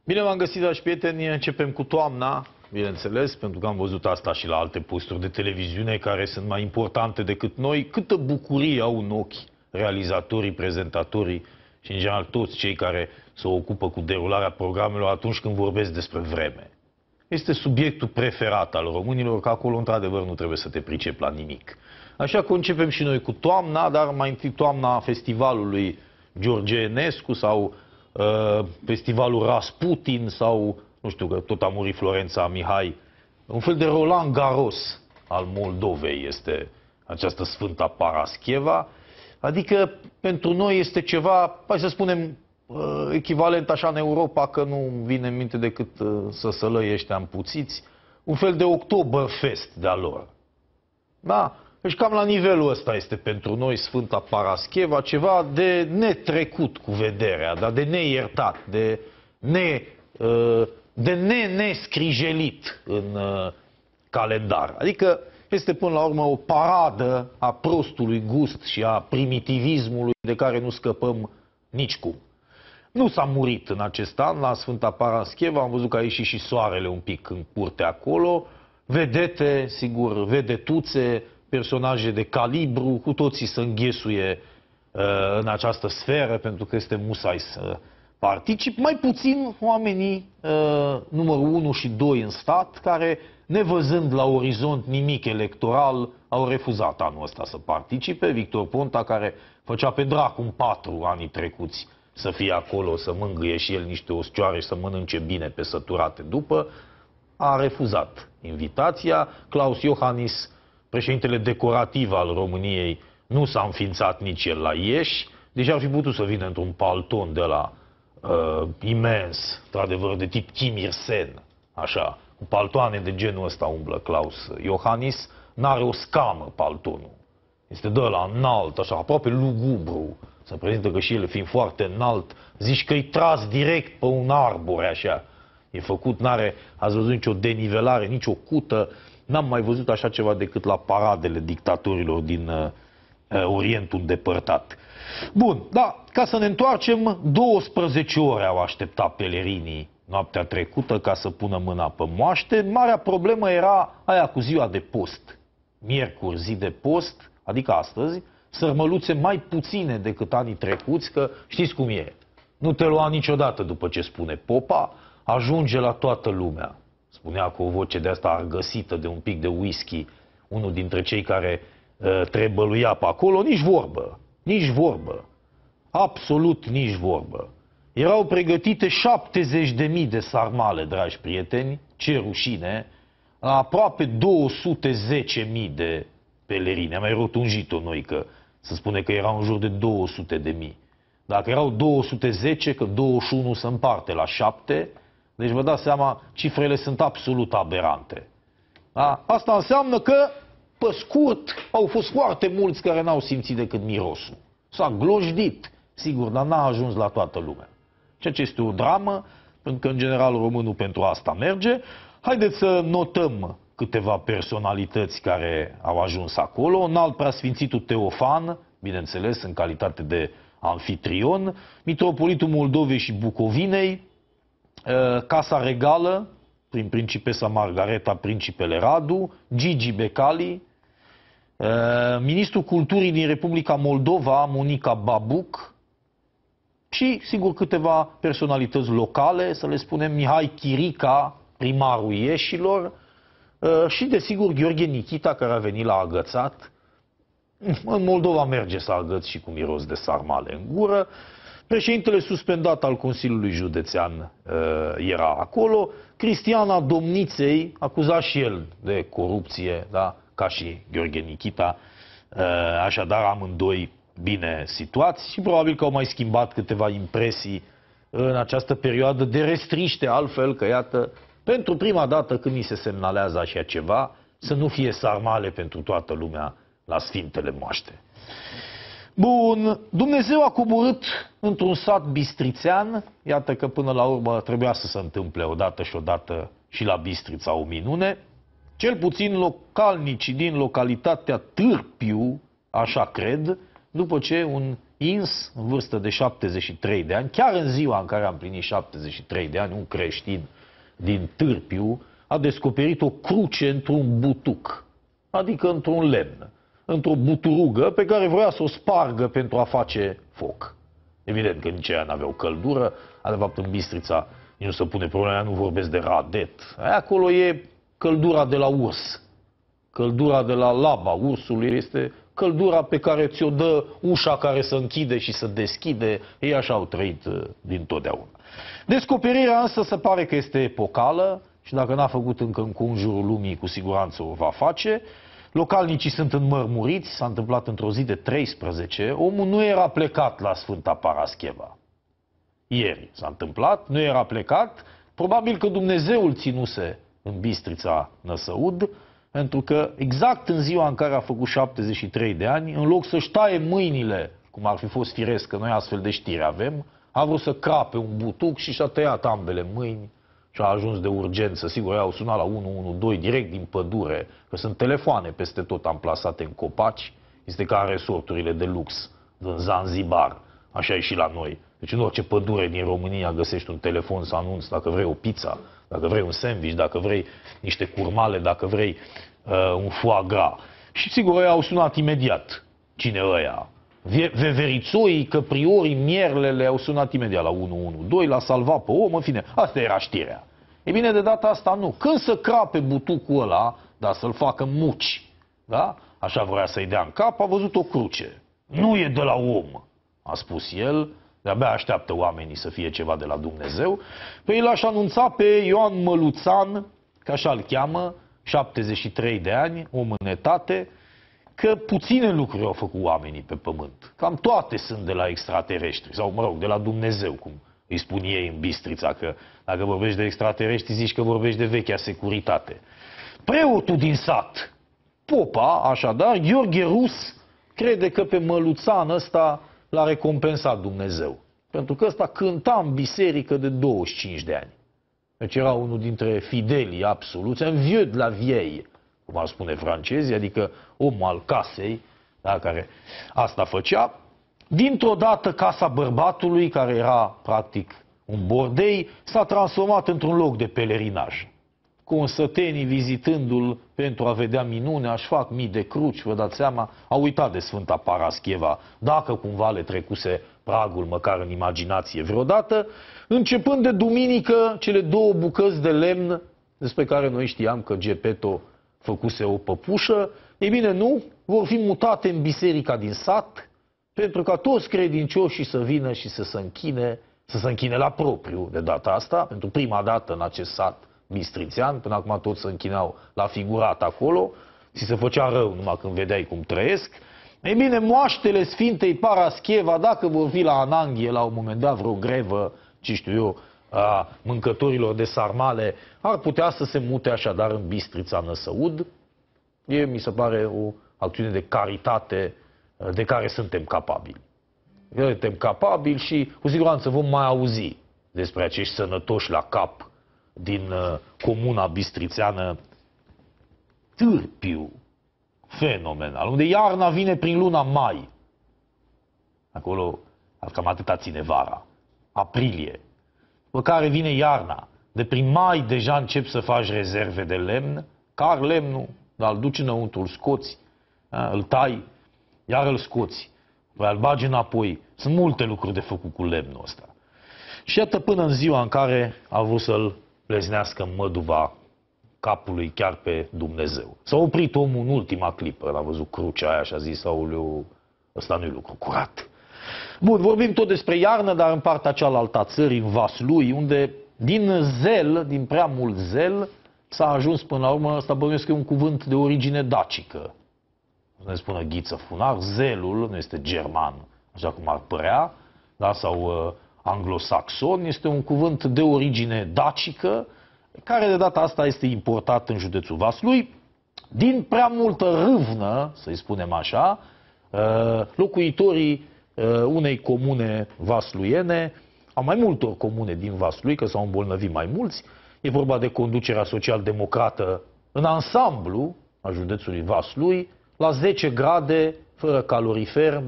Bine v-am găsit, dragi prieteni. Începem cu toamna, bineînțeles, pentru că am văzut asta și la alte posturi de televiziune care sunt mai importante decât noi. Câtă bucurie au în ochi realizatorii, prezentatorii și, în general, toți cei care se ocupă cu derularea programelor atunci când vorbesc despre vreme. Este subiectul preferat al românilor, că acolo, într-adevăr, nu trebuie să te pricepi la nimic. Așa că începem și noi cu toamna, dar mai întâi toamna festivalului George Enescu sau festivalul Rasputin sau, nu știu, că tot a murit Florența Mihai. Un fel de Roland Garros al Moldovei este această Sfânta Parascheva. Adică pentru noi este ceva, hai să spunem, echivalent așa în Europa, că nu vine în minte decât să sălăi ăștia împuțiți, un fel de Oktoberfest de-a lor. Da? Deci cam la nivelul ăsta este pentru noi Sfânta Parascheva, ceva de netrecut cu vederea, dar de neiertat, de nescrijelit în calendar. Adică este până la urmă o paradă a prostului gust și a primitivismului de care nu scăpăm nicicum. Nu s-a murit în acest an la Sfânta Parascheva, am văzut că a ieșit și soarele un pic în curte acolo, vedete, sigur, vedetuțe, personaje de calibru, cu toții să înghesuie în această sferă, pentru că este musai să particip. Mai puțin oamenii numărul 1 și 2 în stat, care, nevăzând la orizont nimic electoral, au refuzat anul ăsta să participe. Victor Ponta, care făcea pe dracu în 4 anii trecuți să fie acolo, să mângâie și el niște ostioare și să mănânce bine pe săturate după, a refuzat invitația. Klaus Iohannis, președintele decorativ al României, nu s-a înființat nici el la Ieși, deși ar fi putut să vină într-un palton de la imens, într-adevăr de tip Kim Il-sen, așa, cu paltoane de genul ăsta umblă Klaus Iohannis, n-are o scamă paltonul, este de ăla înalt, așa, aproape lugubru, se prezintă că și el fiind foarte înalt, zici că-i tras direct pe un arbore, așa, e făcut, n-are, ați văzut nicio denivelare, nicio cută. N-am mai văzut așa ceva decât la paradele dictatorilor din Orientul îndepărtat. Bun, da, ca să ne întoarcem, 12 ore au așteptat pelerinii noaptea trecută ca să pună mâna pe moaște. Marea problemă era aia cu ziua de post. Miercuri, zi de post, adică astăzi, sărmăluțe mai puține decât anii trecuți, că știți cum e. Nu te lua niciodată după ce spune popa, ajunge la toată lumea. Spunea cu o voce de asta argăsită de un pic de whisky, unul dintre cei care trebăluia pe acolo, nici vorbă, nici vorbă, absolut nici vorbă. Erau pregătite 70.000 de sarmale, dragi prieteni, ce rușine, la aproape 210.000 de pelerini. Am mai rotunjit-o noi, că se spune că erau în jur de 200.000. Dacă erau 210, că 21 se împarte la 7, deci vă dați seama, cifrele sunt absolut aberante. Da? Asta înseamnă că, pe scurt, au fost foarte mulți care n-au simțit decât mirosul. S-a glojdit, sigur, dar n-a ajuns la toată lumea. Ceea ce este o dramă, pentru că, în general, românul pentru asta merge. Haideți să notăm câteva personalități care au ajuns acolo. Înalt preasfințitul Teofan, bineînțeles, în calitate de anfitrion, mitropolitul Moldovei și Bucovinei, Casa Regală, prin principesa Margareta, principele Radu, Gigi Becali, ministrul culturii din Republica Moldova, Monica Babuc, și, sigur, câteva personalități locale, să le spunem, Mihai Chirica, primarul Ieșilor, și, desigur, Gheorghe Nichita, care a venit la agățat. În Moldova merge să agăți și cu miros de sarmale în gură. Președintele suspendat al Consiliului Județean era acolo. Cristiana Domniței, acuzat și el de corupție, da? Ca și Gheorghe Nichita, așadar amândoi bine situați și probabil că au mai schimbat câteva impresii în această perioadă de restriște, altfel că, iată, pentru prima dată când ni se semnalează așa ceva, să nu fie sarmale pentru toată lumea la Sfintele Moaște. Bun, Dumnezeu a coborât într-un sat bistrițean, iată că până la urmă trebuia să se întâmple odată și odată și la Bistrița o minune, cel puțin localnicii din localitatea Târpiu, așa cred, după ce un ins în vârstă de 73 de ani, chiar în ziua în care am plinit 73 de ani, un creștin din Târpiu a descoperit o cruce într-un butuc, adică într-un lemn, într-o buturugă pe care vrea să o spargă pentru a face foc. Evident că nici aia n-aveau căldură, de fapt în Bistrița nu se pune problema, nu vorbesc de radet. Acolo e căldura de la urs. Căldura de la laba ursului este căldura pe care ți-o dă ușa care se închide și se deschide. Ei așa au trăit dintotdeauna. Descoperirea însă se pare că este epocală și dacă n-a făcut încă în conjurul lumii, cu siguranță o va face. Localnicii sunt înmărmuriți, s-a întâmplat într-o zi de 13, omul nu era plecat la Sfânta Parascheva. Ieri s-a întâmplat, nu era plecat, probabil că Dumnezeu îl ținuse în Bistrița Năsăud, pentru că exact în ziua în care a făcut 73 de ani, în loc să-și taie mâinile, cum ar fi fost firesc, că noi astfel de știri avem, a vrut să crape un butuc și și-a tăiat ambele mâini și a ajuns de urgență. Sigur, ei au sunat la 112 direct din pădure, că sunt telefoane peste tot amplasate în copaci, este ca în resorturile de lux din Zanzibar, așa e și la noi. Deci în orice pădure din România găsești un telefon să anunți dacă vrei o pizza, dacă vrei un sandwich, dacă vrei niște curmale, dacă vrei un foie gras. Și sigur, ei au sunat imediat. Cine ăia? Veverițoii, căpriorii, mierlele au sunat imediat la 112, l-a salvat pe om, în fine, asta era știrea. E bine, de data asta nu. Când să crape butucul ăla, dar să-l facă muci, da? Așa vrea să-i dea în cap, a văzut o cruce. Nu e de la om, a spus el. De-abia așteaptă oamenii să fie ceva de la Dumnezeu. Păi l-aș anunța pe Ioan Măluțan, că așa îl cheamă, 73 de ani, om în etate, că puține lucruri au făcut oamenii pe pământ. Cam toate sunt de la extraterestri, sau mă rog, de la Dumnezeu, cum îi spun ei în Bistrița, că dacă vorbești de extraterestri, zici că vorbești de vechea securitate. Preotul din sat, popa, așadar, Gheorghe Rus, crede că pe Măluțan ăsta l-a recompensat Dumnezeu. Pentru că ăsta cânta în biserică de 25 de ani. Deci era unul dintre fidelii absoluți, un vieux de la vieille, cum ar spune francezii, adică omul al casei, da, care asta făcea. Dintr-o dată casa bărbatului, care era practic un bordei, s-a transformat într-un loc de pelerinaj. Consătenii vizitându-l pentru a vedea minunea, își fac mii de cruci, vă dați seama, au uitat de Sfânta Parascheva, dacă cumva le trecuse pragul măcar în imaginație vreodată, începând de duminică, cele două bucăți de lemn, despre care noi știam că Geppetto făcuse o păpușă, ei bine, nu, vor fi mutate în biserica din sat, pentru ca toți credincioșii să vină și să se închine la propriu de data asta, pentru prima dată în acest sat bistrițean, până acum toți se închinau la figurat acolo, ți se făcea rău numai când vedeai cum trăiesc. Ei bine, moaștele Sfintei Parascheva, dacă vor fi la Ananghie la un moment dat vreo grevă, ce știu eu, a mâncătorilor de sarmale, ar putea să se mute așadar în Bistrița Năsăud. Mi se pare o acțiune de caritate de care suntem capabili. Suntem capabili și cu siguranță vom mai auzi despre acești sănătoși la cap din comuna bistrițeană Târpiu, fenomenal, unde iarna vine prin luna mai. Acolo cam atâta ține vara. Aprilie. După care vine iarna. De prin mai deja încep să faci rezerve de lemn, car lemnul, dar îl duci înăuntru, îl scoți, îl tai, iar îl scoți, îl bagi înapoi. Sunt multe lucruri de făcut cu lemnul ăsta. Și iată până în ziua în care a vrut să-l pleznească în măduva capului chiar pe Dumnezeu. S-a oprit omul în ultima clipă, l-a văzut crucea aia și a zis, aoleu, ăsta nu-i lucru curat. Bun, vorbim tot despre iarnă, dar în partea cealaltă a țării, în Vaslui, unde din zel, din prea mult zel, s-a ajuns până la urmă, ăsta bănuiesc că e un cuvânt de origine dacică. Să ne spună Ghiță Funar, zelul nu este german, așa cum ar părea, da, sau anglosaxon, este un cuvânt de origine dacică, care de data asta este importat în județul Vaslui. Din prea multă râvnă, să-i spunem așa, locuitorii unei comune vasluiene, a mai multor comune din Vaslui, că s-au îmbolnăvit mai mulți, e vorba de conducerea social-democrată în ansamblu a județului Vaslui, la 10 grade, fără calorifer, doar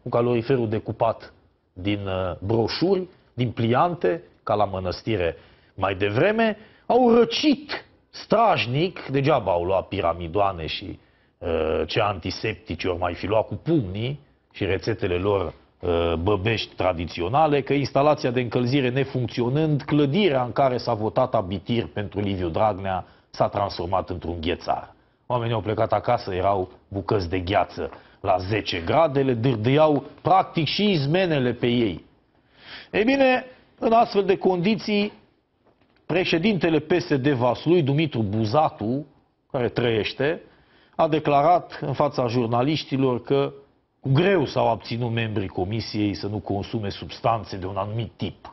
caloriferul decupat din broșuri, din pliante, ca la mănăstire mai devreme, au răcit strajnic, degeaba au luat piramidoane și ce antiseptici ori mai fi luat cu pumnii și rețetele lor băbești tradiționale, că instalația de încălzire nefuncționând, clădirea în care s-a votat abitir pentru Liviu Dragnea s-a transformat într-un ghețar. Oamenii au plecat acasă, erau bucăți de gheață la 10 grade, le dârdâiau practic și izmenele pe ei. Ei bine, în astfel de condiții, președintele PSD Vaslui, Dumitru Buzatu, care trăiește, a declarat în fața jurnaliștilor că cu greu s-au abținut membrii comisiei să nu consume substanțe de un anumit tip.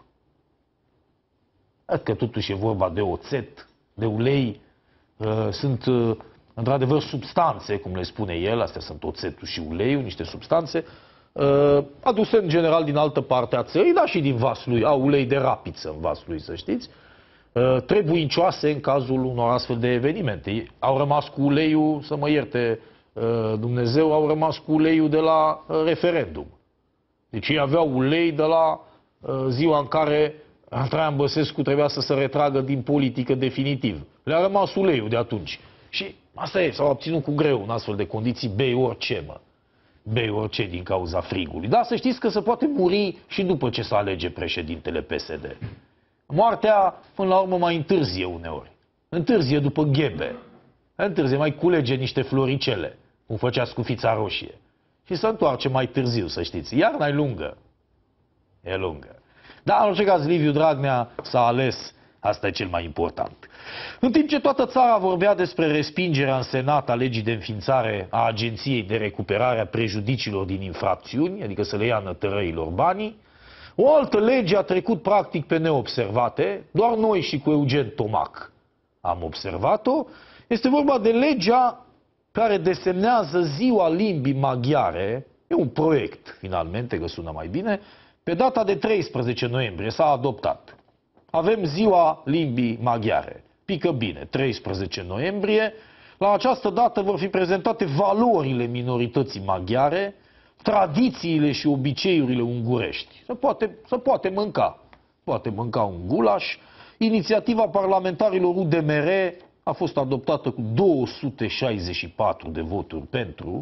Cred că totuși e vorba de oțet, de ulei, sunt într-adevăr substanțe, cum le spune el, astea sunt oțetul și uleiul, niște substanțe, aduse în general din altă parte a țării, dar și din Vaslui, au ulei de rapiță în Vaslui, să știți, trebuincioase în cazul unor astfel de evenimente. Au rămas cu uleiul, să mă ierte Dumnezeu, au rămas cu uleiul de la referendum. Deci ei aveau ulei de la ziua în care Traian Băsescu trebuia să se retragă din politică definitiv. Le-a rămas uleiul de atunci. Și asta e, s-au obținut cu greu în astfel de condiții, bei orice, mă. Bei orice din cauza frigului. Dar să știți că se poate muri și după ce se alege președintele PSD. Moartea, până la urmă, mai întârzie uneori. Întârzie după ghebe. Întârzie, mai culege niște floricele, cum făcea Scufița Roșie. Și se întoarce mai târziu, să știți. Iarna e lungă. E lungă. Dar, în orice caz, Liviu Dragnea s-a ales. Asta e cel mai important. În timp ce toată țara vorbea despre respingerea în Senat a legii de înființare a Agenției de Recuperare a Prejudiciilor din Infracțiuni, adică să le ia nătărăilor banii, o altă lege a trecut practic pe neobservate, doar noi și cu Eugen Tomac am observat-o. Este vorba de legea care desemnează Ziua Limbii Maghiare, e un proiect, finalmente, că sună mai bine, pe data de 13 noiembrie s-a adoptat. Avem Ziua Limbii Maghiare. Pică bine, 13 noiembrie. La această dată vor fi prezentate valorile minorității maghiare, tradițiile și obiceiurile ungurești. Se poate mânca. Poate mânca un gulaș. Inițiativa parlamentarilor UDMR a fost adoptată cu 264 de voturi pentru,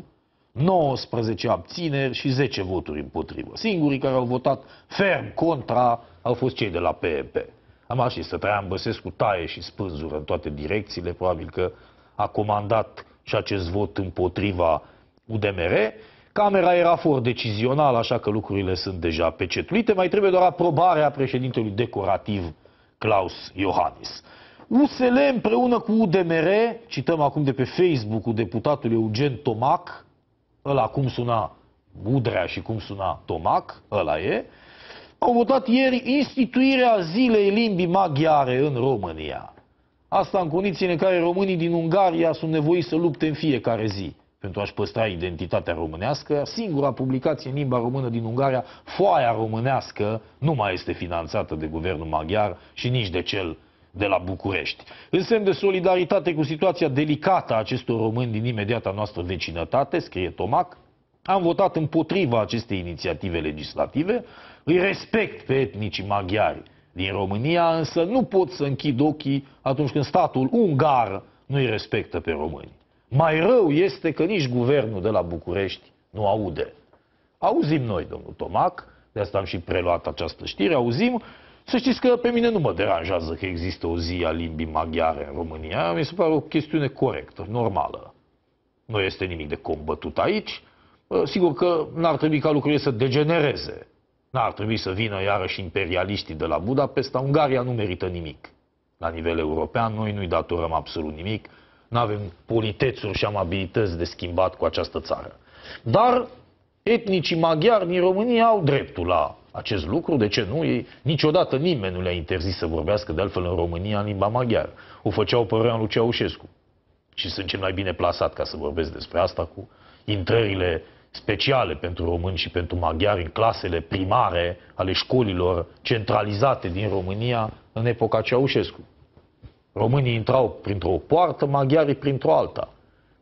19 abțineri și 10 voturi împotrivă. Singurii care au votat ferm contra au fost cei de la PEP. Am așa să Traian Băsescu taie și spânzură în toate direcțiile, probabil că a comandat și acest vot împotriva UDMR. Camera era for decizională, așa că lucrurile sunt deja pecetluite. Mai trebuie doar aprobarea președintelui decorativ Klaus Iohannis. USL împreună cu UDMR, cităm acum de pe Facebook-ul deputatului Eugen Tomac, ăla cum suna Udrea și cum suna Tomac, ăla e, au votat ieri instituirea Zilei Limbii Maghiare în România. Asta în condițiile în care românii din Ungaria sunt nevoiți să lupte în fiecare zi pentru a-și păstra identitatea românească. Singura publicație în limba română din Ungaria, Foaia Românească, nu mai este finanțată de guvernul maghiar și nici de cel de la București. În semn de solidaritate cu situația delicată a acestor români din imediata noastră vecinătate, scrie Tomac, am votat împotriva acestei inițiative legislative. Îi respect pe etnicii maghiari din România, însă nu pot să închid ochii atunci când statul ungar nu îi respectă pe români. Mai rău este că nici guvernul de la București nu aude. Auzim noi, domnul Tomac, de asta am și preluat această știre, auzim. Să știți că pe mine nu mă deranjează că există o zi a limbii maghiare în România. Mi se pare o chestiune corectă, normală. Nu este nimic de combătut aici. Sigur că n-ar trebui ca lucrurile să degenereze. N-ar trebui să vină iarăși imperialiștii de la Budapesta. Ungaria nu merită nimic. La nivel european, noi nu-i datorăm absolut nimic. Nu avem politețuri și amabilități de schimbat cu această țară. Dar etnicii maghiari din România au dreptul la acest lucru. De ce nu? Ei, niciodată nimeni nu le-a interzis să vorbească de altfel în România în limba maghiară. O făceau părerea lui Ceaușescu. Și sunt cel mai bine plasat ca să vorbesc despre asta cu intrările speciale pentru români și pentru maghiari în clasele primare ale școlilor centralizate din România în epoca Ceaușescu. Românii intrau printr-o poartă, maghiarii printr-o alta.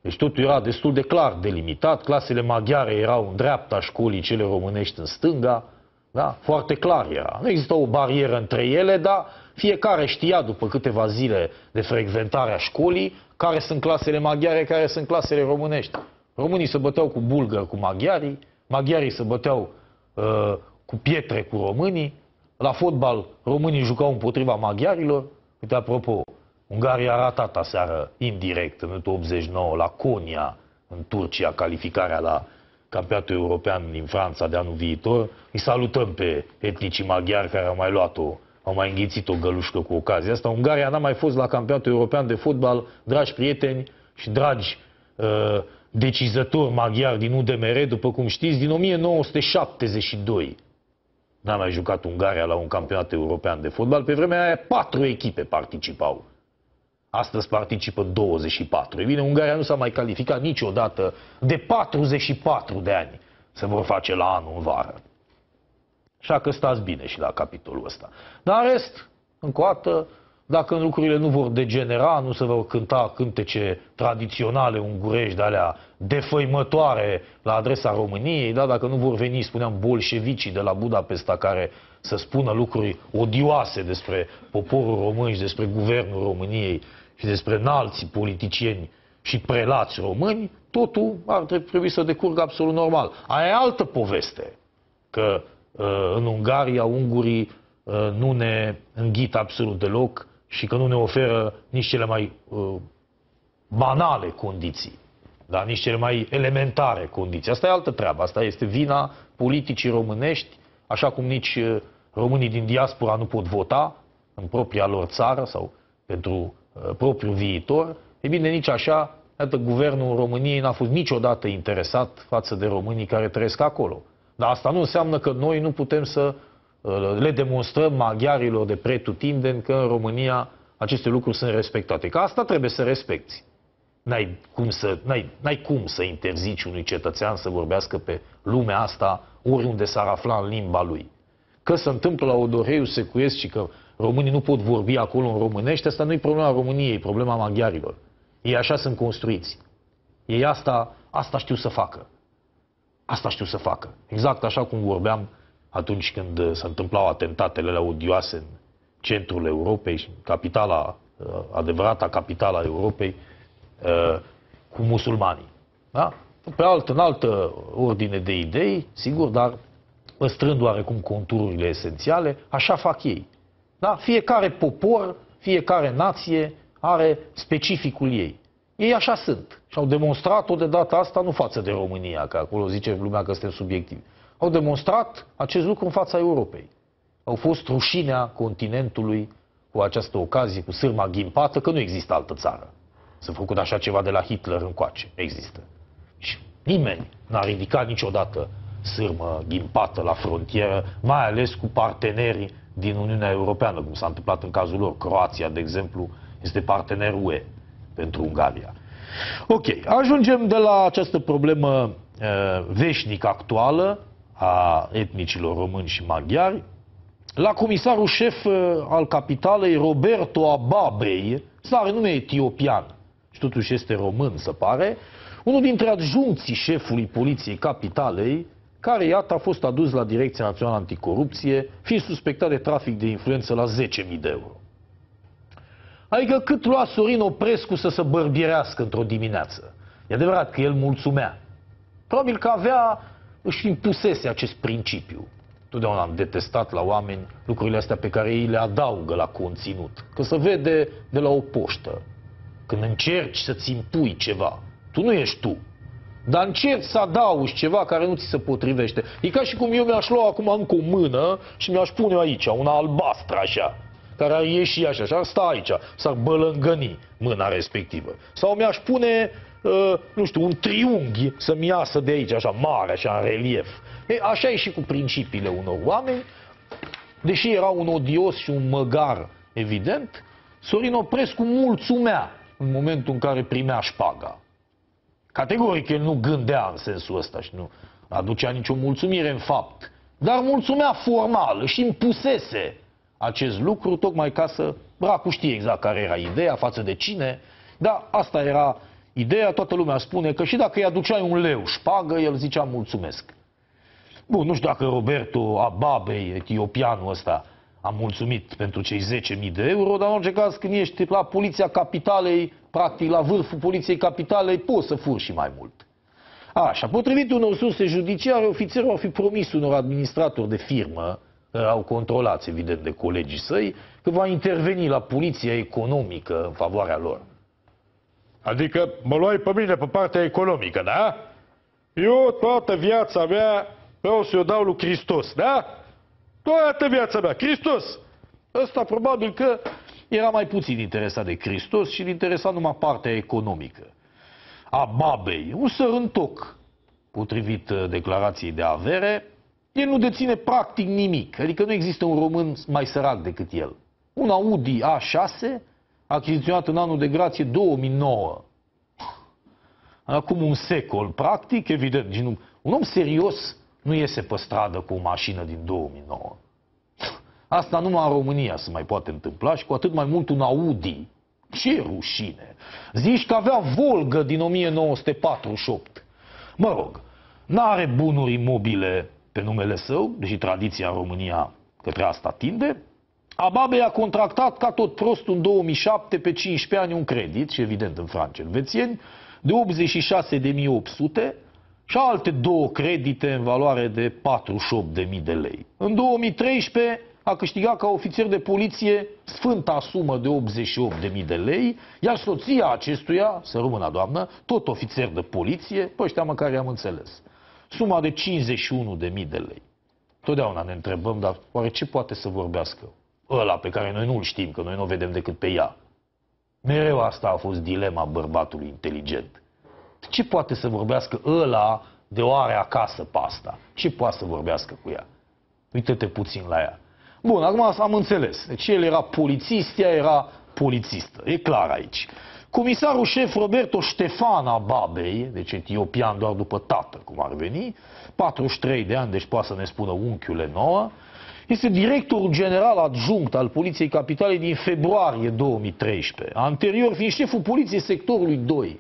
Deci totul era destul de clar delimitat, clasele maghiare erau în dreapta școlii, cele românești în stânga, da? Foarte clar era. Nu există o barieră între ele, dar fiecare știa după câteva zile de frecventare a școlii care sunt clasele maghiare, care sunt clasele românești. Românii se băteau cu bulgări, cu maghiarii, maghiarii se băteau cu pietre cu românii, la fotbal românii jucau împotriva maghiarilor. Uite, apropo, Ungaria a ratat aseară indirect în 89 la Konya, în Turcia, calificarea la campionatul european din Franța de anul viitor. Îi salutăm pe etnicii maghiari care au mai luat-o, au mai înghițit o gălușcă cu ocazia asta. Ungaria n-a mai fost la campionatul european de fotbal, dragi prieteni și dragi decizători maghiari din UDMR, după cum știți, din 1972. N-a mai jucat Ungaria la un campionat european de fotbal. Pe vremea aia 4 echipe participau. Astăzi participă 24. E bine, Ungaria nu s-a mai calificat niciodată de 44 de ani. Se vor face la anul în vară. Așa că stați bine și la capitolul ăsta. Dar în rest, încă o dată, dacă lucrurile nu vor degenera, nu se vor cânta cântece tradiționale ungurești de-alea defăimătoare la adresa României, da? Dacă nu vor veni, spuneam, bolșevicii de la Budapesta care să spună lucruri odioase despre poporul român și despre guvernul României și despre înalții politicieni și prelați români, totul ar trebui să decurgă absolut normal. Aia e altă poveste, că în Ungaria ungurii nu ne înghit absolut deloc și că nu ne oferă nici cele mai banale condiții, dar nici cele mai elementare condiții. Asta e altă treabă, asta este vina politicii românești, așa cum nici românii din diaspora nu pot vota în propria lor țară sau pentru propriul viitor. E bine, nici așa, iată, guvernul României n-a fost niciodată interesat față de românii care trăiesc acolo. Dar asta nu înseamnă că noi nu putem să le demonstrăm maghiarilor de pretutindeni că în România aceste lucruri sunt respectate. Că asta trebuie să respecti. N-ai cum să interzici unui cetățean să vorbească pe lumea asta oriunde s-ar afla în limba lui. Că se întâmplă la Odoreiu Secuiesc și că românii nu pot vorbi acolo în românește, asta nu e problema României, e problema maghiarilor. Ei așa sunt construiți. Ei asta știu să facă. Asta știu să facă. Exact așa cum vorbeam atunci când se întâmplau atentatele alea odioase în centrul Europei și capitala, adevărata capitala Europei, cu musulmanii. Da? În altă ordine de idei, sigur, dar păstrând oarecum contururile esențiale, așa fac ei. Da? Fiecare popor, fiecare nație are specificul ei. Ei așa sunt. Și au demonstrat-o de data asta nu față de România, că acolo zice lumea că suntem subiectivi. Au demonstrat acest lucru în fața Europei. Au fost rușinea continentului cu această ocazie, cu sârma ghimpată, că nu există altă țară. S-a făcut așa ceva de la Hitler încoace. Există. Și nimeni n-a ridicat niciodată sârmă ghimpată la frontieră, mai ales cu partenerii din Uniunea Europeană, cum s-a întâmplat în cazul lor. Croația, de exemplu, este partener UE pentru Ungaria. Ok, ajungem de la această problemă veșnic actuală a etnicilor români și maghiari la comisarul șef al capitalei, Roberto Ababei, are nume etiopian și totuși este român, se pare, unul dintre adjuncții șefului poliției capitalei, care, iată, a fost adus la Direcția Națională Anticorupție, fiind suspectat de trafic de influență la 10.000 de euro. Adică cât lua Sorin Oprescu să se bărbirească într-o dimineață. E adevărat că el mulțumea. Probabil că își impusese acest principiu. Totdeauna am detestat la oameni lucrurile astea pe care ei le adaugă la conținut. Că se vede de la o poștă. Când încerci să-ți impui ceva, tu nu ești tu. Dar încerci să adaugi ceva care nu ți se potrivește. E ca și cum eu mi-aș lua acum încă o mână și mi-aș pune aici, una albastră așa, care ar ieși așa, și ar sta aici, s-ar bălângăni mâna respectivă. Sau mi-aș pune, nu știu, un triunghi să-mi iasă de aici, așa mare, așa în relief. E, așa e și cu principiile unor oameni. Deși era un odios și un măgar, evident, Sorin Oprescu mulțumea în momentul în care primea șpaga. Categoric el nu gândea în sensul ăsta și nu aducea nicio mulțumire în fapt. Dar mulțumea formal, își impusese acest lucru, tocmai ca să... Dracu știe exact care era ideea, față de cine, dar asta era ideea, toată lumea spune că și dacă îi aduceai un leu șpagă, el zicea mulțumesc. Bun, nu știu dacă Roberto Ababei, etiopianul ăsta, a mulțumit pentru cei 10.000 de euro, dar în orice caz, când ești la Poliția Capitalei, practic la vârful Poliției Capitalei, poți să furi și mai mult. Așa, potrivit unor surse judiciare, ofițerul ar fi promis unor administratori de firmă, care au controlați, evident, de colegii săi, că va interveni la poliția economică în favoarea lor. Adică mă luai pe mine pe partea economică, da? Eu toată viața mea vreau să-i dau lui Hristos, da? Toată viața mea, Hristos! Ăsta probabil că era mai puțin interesat de Hristos și interesat numai partea economică. Ababei, un sărântoc, potrivit declarației de avere, el nu deține practic nimic, adică nu există un român mai sărac decât el. Un Audi A6, achiziționat în anul de grație 2009. Acum un secol, practic, evident, un om serios nu iese pe stradă cu o mașină din 2009. Asta numai în România se mai poate întâmpla și cu atât mai mult un Audi. Ce rușine! Zici că avea Volgă din 1948. Mă rog, n-are bunuri imobile pe numele său, deși tradiția în România către asta tinde. Ababei a contractat ca tot prostul în 2007 pe 15 ani un credit, și evident în franci elvețieni, de 86.800 și alte două credite în valoare de 48.000 de lei. În 2013 a câștigat ca ofițer de poliție sfânta sumă de 88.000 de lei, iar soția acestuia, să rămână doamnă, tot ofițer de poliție, pe ăștia măcar i-am înțeles, suma de 51.000 de lei. Totdeauna ne întrebăm, dar oare ce poate să vorbească ăla pe care noi nu-l știm, că noi nu o vedem decât pe ea? Mereu asta a fost dilema bărbatului inteligent. Ce poate să vorbească ăla de o are acasă pe asta? Ce poate să vorbească cu ea? Uită-te puțin la ea. Bun, acum am înțeles. Deci el era polițist, ea era polițistă. E clar aici. Comisarul șef Roberto Ștefan Ababei, deci etiopian doar după tată, cum ar veni, 43 de ani, deci poate să ne spună unchiule nouă, este directorul general adjunct al Poliției Capitalei din februarie 2013, anterior fiind șeful poliției sectorului 2.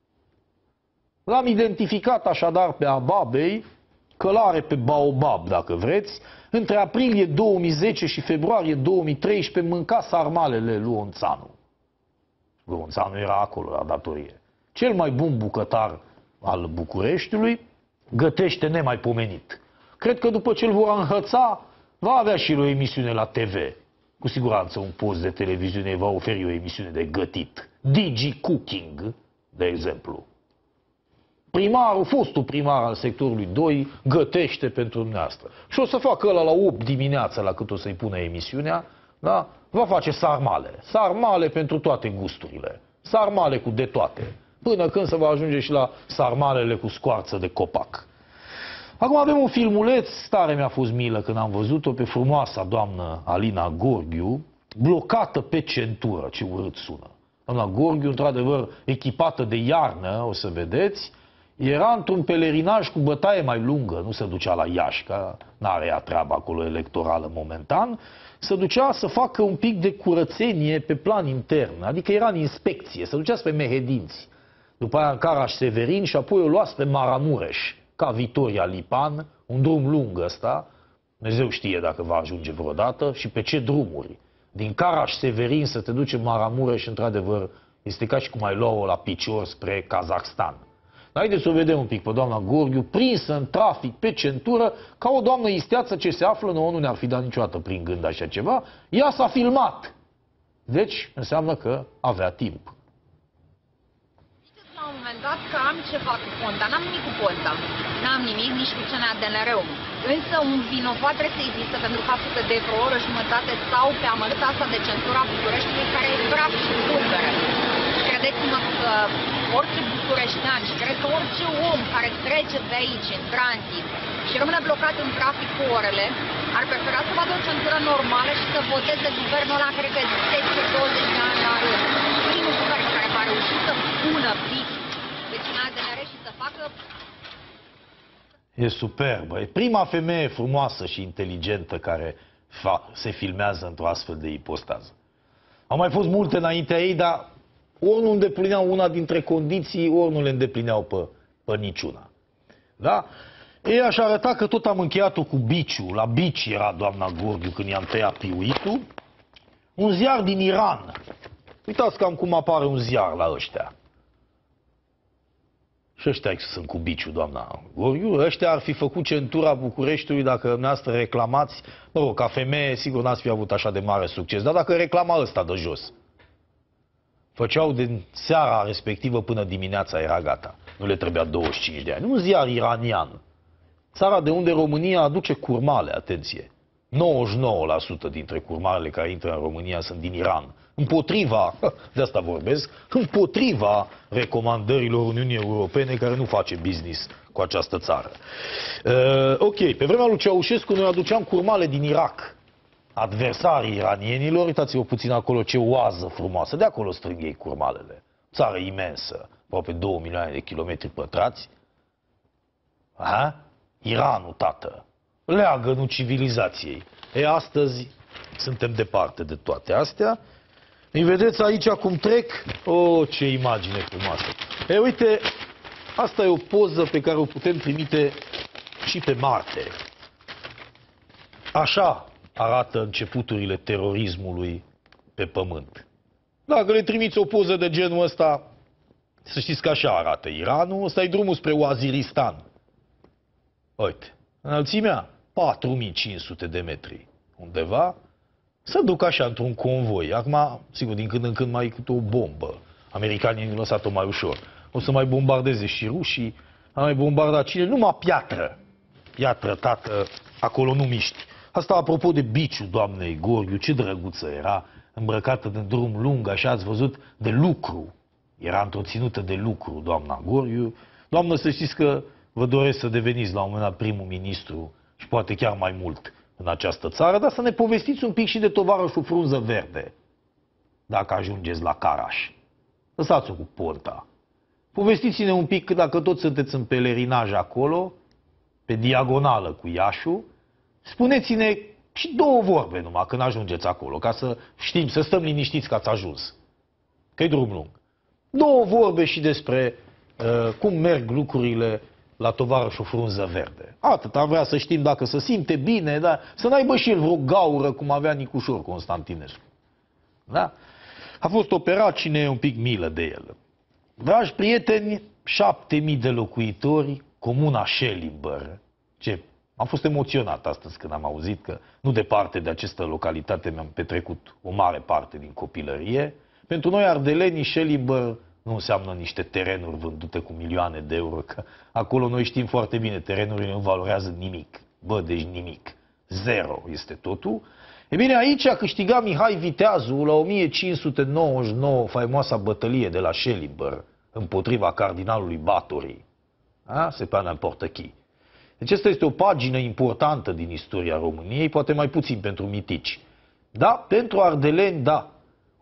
L-am identificat așadar pe Ababei, călare pe Baobab, dacă vreți, între aprilie 2010 și februarie 2013 mânca sarmalele lui Onțanu. Onțanu era acolo la datorie. Cel mai bun bucătar al Bucureștiului, gătește nemaipomenit. Cred că după ce îl vor înhăța, va avea și o emisiune la TV. Cu siguranță un post de televiziune va oferi o emisiune de gătit. Digi Cooking, de exemplu. Primarul, fostul primar al sectorului 2, gătește pentru dumneavoastră. Și o să facă ăla la 8 dimineața, la cât o să-i pună emisiunea, da? Va face sarmale. Sarmale pentru toate gusturile. Sarmale cu de toate. Până când se va ajunge și la sarmalele cu scoarță de copac. Acum avem un filmuleț, tare mi-a fost milă când am văzut-o, pe frumoasa doamnă Alina Gorghiu, blocată pe centură. Ce urât sună. Doamna Gorghiu, într-adevăr, echipată de iarnă, o să vedeți, era într-un pelerinaj cu bătaie mai lungă, nu se ducea la Iași, că n-are ea treaba acolo electorală momentan, se ducea să facă un pic de curățenie pe plan intern, adică era în inspecție, se ducea spre Mehedinți, după aia în Caraș-Severin și apoi o lua spre Maramureș, ca Vitoria Lipan, un drum lung ăsta, Dumnezeu știe dacă va ajunge vreodată și pe ce drumuri. Din Caraș-Severin să te duci în Maramureș, într-adevăr, este ca și cum ai lua-o la picior spre Kazakhstan. Haideți să o vedem un pic pe doamna Gorghiu, prinsă în trafic pe centură, ca o doamnă isteață ce se află, nouă nu ne-ar fi dat niciodată prin gând așa ceva, ea s-a filmat. Deci, înseamnă că avea timp. Știți la un moment dat că am ceva cu Ponta, n-am nimic cu Ponta, n-am nimic nici cu CNADNR-ul. Însă un vinovat trebuie să existe pentru faptul că de vreo oră jumătate stau pe amărâta asta de centura Bucureștiului care e praf și pulbere. Credeți-mă că orice bucureștean și cred că orice om care trece pe aici în tranzit și rămâne blocat în trafic cu orele, ar prefera să vadă o centură normală și să voteze guvernul ăla, cred că 10-20 de ani la rând. Primul guvern care va reuși să pună pic pe CNADNR și să facă... E superbă. E prima femeie frumoasă și inteligentă care se filmează într-o astfel de ipostază. Au mai fost multe înaintea ei, dar ori nu îndeplineau una dintre condiții, ori nu le îndeplineau pe niciuna. Da? Ei aș arăta că tot am încheiat-o cu biciul. La bici era doamna Gorghiu când i-am tăiat piuitul. Un ziar din Iran. Uitați cam cum apare un ziar la ăștia. Și ăștia sunt cu biciul, doamna Gorghiu. Ăștia ar fi făcut centura Bucureștiului dacă dumneavoastră reclamați. Mă rog, ca femeie, sigur n-ați fi avut așa de mare succes, dar dacă reclama ăsta de jos. Făceau din seara respectivă până dimineața, era gata. Nu le trebuia 25 de ani. Un ziar iranian. Țara de unde România aduce curmale, atenție. 99% dintre curmalele care intră în România sunt din Iran. Împotriva, de asta vorbesc, împotriva recomandărilor Uniunii Europene care nu face business cu această țară. Ok, pe vremea lui Ceaușescu noi aduceam curmale din Irak. Adversarii iranienilor, uitați-vă puțin acolo ce oază frumoasă, de acolo strâng ei curmalele. Țară imensă, aproape 2 milioane de kilometri pătrați. Aha? Iranul, tată, leagănul civilizației. E, astăzi suntem departe de toate astea. Îi vedeți aici cum trec? Oh, ce imagine frumoasă! E, uite, asta e o poză pe care o putem trimite și pe Marte. Așa arată începuturile terorismului pe Pământ. Dacă le trimiți o poză de genul ăsta, să știți că așa arată Iranul. Ăsta e drumul spre Waziristan. Uite, înălțimea 4500 de metri undeva, să duc așa într-un convoi. Acum, sigur, din când în când mai câte o bombă. Americanii au lăsat-o mai ușor. O să mai bombardeze și rușii, a mai bombardat cine? Numai piatră. Piatră, tată, acolo nu miști. Asta apropo de biciul doamnei Gorghiu, ce drăguță era, îmbrăcată de drum lung, așa ați văzut, de lucru. Era întreținută de lucru, doamna Gorghiu. Doamnă, să știți că vă doresc să deveniți la un moment dat primul ministru și poate chiar mai mult în această țară, dar să ne povestiți un pic și de tovarășul Frunză Verde, dacă ajungeți la Caraș. Lăsați-o cu Ponta. Povestiți-ne un pic, dacă tot sunteți în pelerinaj acolo, pe diagonală cu Iașu, spuneți-ne și 2 vorbe numai când ajungeți acolo, ca să știm, să stăm liniștiți că ați ajuns. Că-i drum lung. 2 vorbe și despre cum merg lucrurile la tovarășul Frunză Verde. Atât am vrea să știm dacă se simte bine, dar să n-aibă și el vreo gaură cum avea Nicușor Constantinescu. Da? A fost operat, cine e un pic milă de el. Dragi prieteni, 7000 de locuitori, comuna Schellimber. Ce? Am fost emoționat astăzi când am auzit că nu departe de această localitate mi-am petrecut o mare parte din copilărie. Pentru noi ardelenii, Schellimber nu înseamnă niște terenuri vândute cu milioane de euro, că acolo noi știm foarte bine, terenurile nu valorează nimic. Bă, deci nimic. Zero este totul. E bine, aici a câștigat Mihai Viteazu la 1599 faimoasa bătălie de la Schellimber împotriva cardinalului Báthory. C'est pas n'importe qui. Deci asta este o pagină importantă din istoria României, poate mai puțin pentru mitici. Da, pentru ardeleni, da.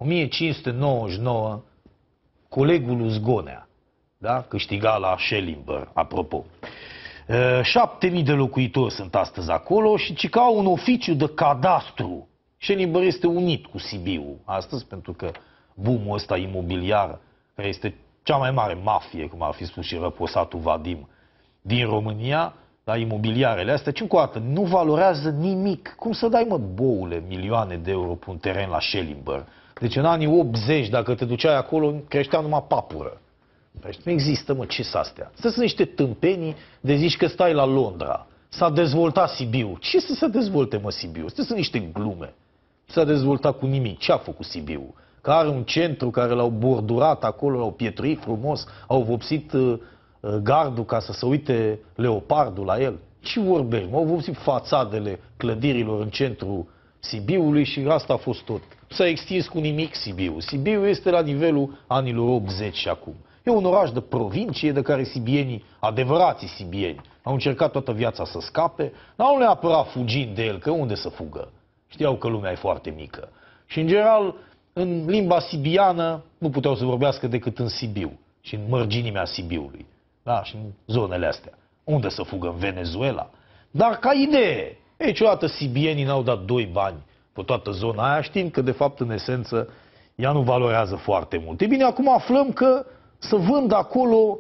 1599, colegul Uzgonea, da, câștiga la Schellimber, apropo. 7000 de locuitori sunt astăzi acolo și ci ca un oficiu de cadastru. Schellimber este unit cu Sibiu astăzi, pentru că boom-ul ăsta imobiliar, care este cea mai mare mafie, cum ar fi spus și răposatul Vadim, din România, la imobiliarele astea, ce încă o dată, nu valorează nimic. Cum să dai, mă, boule, milioane de euro pe un teren la Schellimber? Deci în anii 80, dacă te duceai acolo, creștea numai papură. Deci nu există, mă, ce-s astea? Astea sunt niște tâmpenii de zici că stai la Londra. S-a dezvoltat Sibiu. Ce să se dezvolte, mă, Sibiu? Astea sunt niște glume. S-a dezvoltat cu nimic. Ce a făcut Sibiu? Că are un centru care l-au bordurat acolo, l-au pietruit frumos, au vopsit gardul ca să se uite leopardul la el. Ce vorbești? Au vopsit fațadele clădirilor în centrul Sibiului și asta a fost tot. S-a extins cu nimic Sibiu. Sibiu este la nivelul anilor 80 și acum. E un oraș de provincie de care sibienii, adevărații sibieni, au încercat toată viața să scape, dar nu neapărat fugind de el, că unde să fugă? Știau că lumea e foarte mică. Și în general, în limba sibiană, nu puteau să vorbească decât în Sibiu și în mărginimea Sibiului. Da? Și în zonele astea. Unde să fugă? În Venezuela? Dar ca idee, niciodată sibienii n-au dat 2 bani pe toată zona aia, știind că, de fapt, în esență, ea nu valorează foarte mult. E bine, acum aflăm că să vând acolo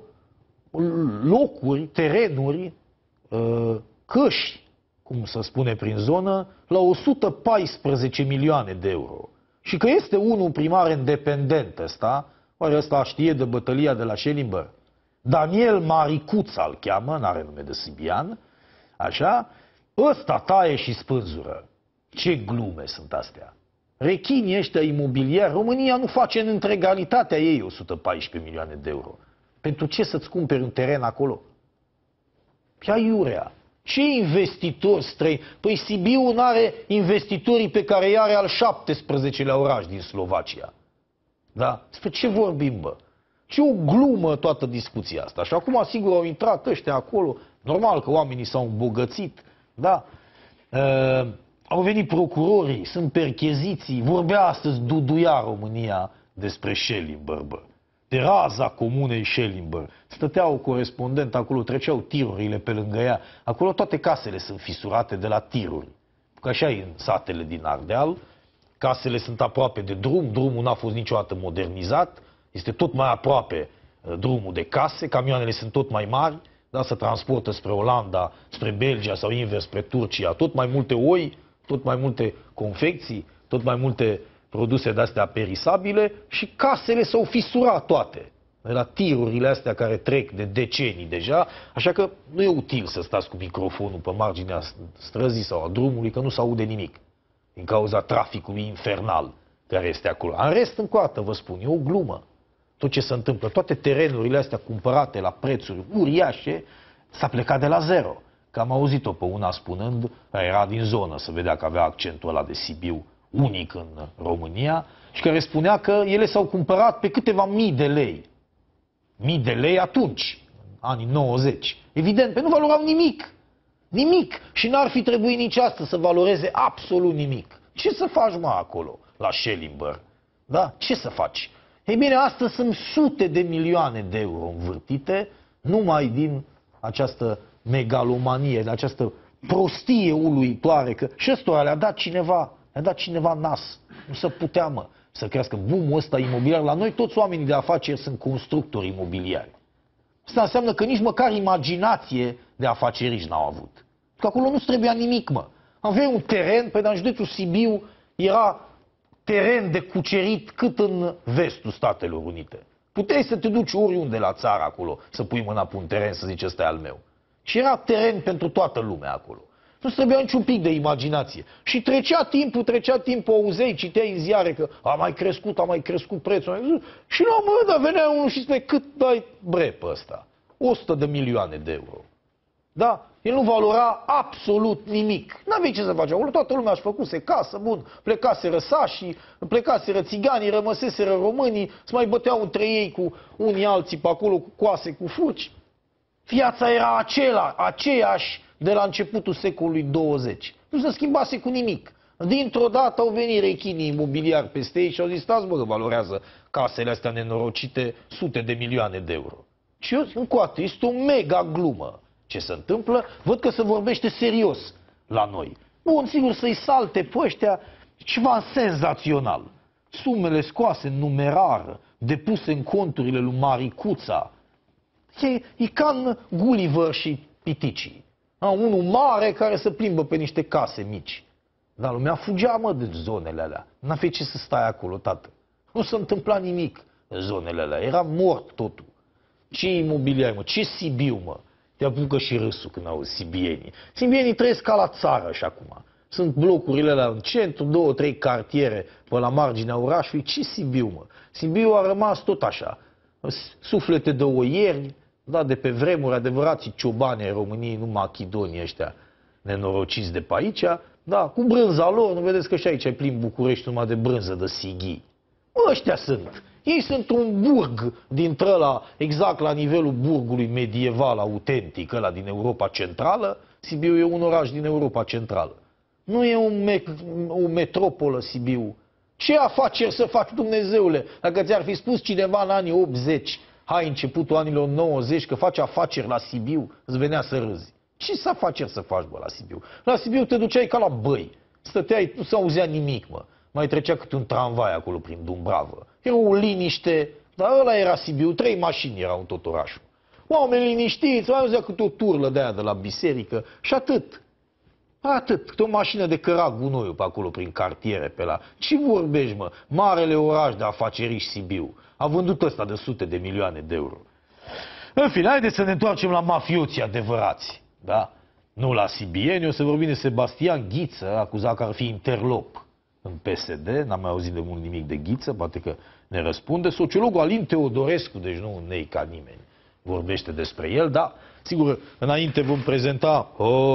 locuri, terenuri, căști, cum se spune prin zonă, la 114 milioane de euro. Și că este unul primar independent ăsta, oare ăsta știe de bătălia de la Schellimber? Daniel Maricuța îl cheamă, n-are nume de sibian, așa, ăsta taie și spânzură. Ce glume sunt astea! Rechinii ăștia imobiliari, România nu face în întregalitatea ei 114 milioane de euro. Pentru ce să-ți cumperi un teren acolo? Pia iurea. Ce investitori străini? Păi Sibiu nu are investitorii pe care i-are al 17-lea oraș din Slovacia. Da? Despre ce vorbim, bă? Ce o glumă toată discuția asta. Și acum, sigur, au intrat ăștia acolo. Normal că oamenii s-au îmbogățit. Da? Au venit procurorii, sunt percheziții. Vorbea astăzi Duduia România despre Schellimber, bă. De raza comunei Schellimber. Stătea o corespondent acolo, treceau tirurile pe lângă ea. Acolo toate casele sunt fisurate de la tiruri. Că așa e în satele din Ardeal. Casele sunt aproape de drum, drumul n-a fost niciodată modernizat. Este tot mai aproape drumul de case, camioanele sunt tot mai mari, da, se transportă spre Olanda, spre Belgia sau invers spre Turcia. Tot mai multe oi, tot mai multe confecții, tot mai multe produse de-astea perisabile și casele s-au fisurat toate. De la tirurile astea care trec de decenii deja, așa că nu e util să stați cu microfonul pe marginea străzii sau a drumului, că nu se aude nimic. Din cauza traficului infernal care este acolo. În rest, încoată, vă spun, e o glumă. Tot ce se întâmplă, toate terenurile astea cumpărate la prețuri uriașe, s-a plecat de la zero. Că am auzit-o pe una spunând, era din zonă, să vedea că avea accentul ăla de Sibiu, unic în România, și care spunea că ele s-au cumpărat pe câteva mii de lei. Mii de lei atunci, anii 90. Evident, pe nu valorau nimic. Nimic. Și n-ar fi trebuit nici astăzi să valoreze absolut nimic. Ce să faci, mă, acolo, la Schellimber? Da? Ce să faci? Ei bine, astăzi sunt sute de milioane de euro învârtite, numai din această megalomanie, de această prostie uluitoare, că și ăstora le-a dat cineva nas. Nu se putea, mă, să crească boom-ul ăsta imobiliar. La noi toți oamenii de afaceri sunt constructori imobiliari. Asta înseamnă că nici măcar imaginație de afaceriști n-au avut. Că acolo nu-ți trebuia nimic, mă. Aveai un teren, pe în județul Sibiu era teren de cucerit cât în vestul Statelor Unite. Puteai să te duci oriunde la țară acolo, să pui mâna pe un teren, să zici ăsta e al meu. Și era teren pentru toată lumea acolo. Nu-ți trebuia niciun pic de imaginație. Și trecea timpul, auzei, citeai în ziare că a mai crescut prețul. Și la un moment dat venea unul și spune, cât dai bre pe ăsta? 100 de milioane de euro. Da? El nu valora absolut nimic. N-avei ce să faci acolo. Toată lumea își făcuse casă, bun. Plecaseră sașii, plecaseră țiganii, rămăseseră românii, se mai băteau între ei cu unii alții pe acolo, cu coase, cu furci. Viața era aceeași de la începutul secolului 20. Nu se schimbase cu nimic. Dintr-o dată au venit rechinii imobiliari peste ei și au zis, stați bă, că valorează casele astea nenorocite sute de milioane de euro. Și eu, încoate, este o mega glumă. Ce se întâmplă? Văd că se vorbește serios la noi. Bun, sigur, să-i salte pe ăștia ceva senzațional. Sumele scoase în numerar, depuse în conturile lui Maricuța. E ca în Gulliver și piticii. Unul mare care se plimbă pe niște case mici. Dar lumea fugea, mă, de zonele alea. N-avea ce să stai acolo, tată. Nu se întâmpla nimic în zonele alea. Era mort totul. Ce imobiliar, mă? Ce Sibiu, mă? Te apucă și râsul când auzi sibienii. Sibienii trăiesc ca la țară și acum. Sunt blocurile alea în centru, 2-3 cartiere pe la marginea orașului. Ce Sibiu, mă? Sibiu a rămas tot așa. Suflete de oieri, da, de pe vremuri, adevărații ciobani ai României, nu machidonii ăștia nenorociți de pe aici, da, cu brânza lor, nu vedeți că și aici ai plin București numai de brânză de sighii. Ăștia sunt. Ei sunt un burg dintre ăla, exact la nivelul burgului medieval autentic, ăla din Europa Centrală. Sibiu e un oraș din Europa Centrală. Nu e o metropolă Sibiu. Ce afaceri să faci, Dumnezeule? Dacă ți-ar fi spus cineva în anii 80, hai începutul anilor 90, că faci afaceri la Sibiu, îți venea să râzi. Ce afaceri să faci, bă, la Sibiu? La Sibiu te duceai ca la băi. Stăteai, nu se auzea nimic, mă. mai trecea câte un tramvai acolo prin Dumbravă. Era o liniște, dar ăla era Sibiu, 3 mașini erau în tot orașul. Oameni liniștiți, mai auzea câte o turlă de aia de la biserică și atât. Atât, câte o mașină de căra gunoiul pe acolo prin cartiere, pe la... Ce vorbești, mă? Marele oraș de afaceriști Sibiu. A vândut ăsta de sute de milioane de euro. În fine, haideți să ne întoarcem la mafioții adevărați. Da? Nu la sibieni, o să vorbim de Sebastian Ghiță, acuzat că ar fi interlop în PSD. N-am mai auzit de mult nimic de Ghiță, poate că ne răspunde. Sociologul Alin Teodorescu, deci nu un nei ca nimeni, vorbește despre el, dar, sigur, înainte vom prezenta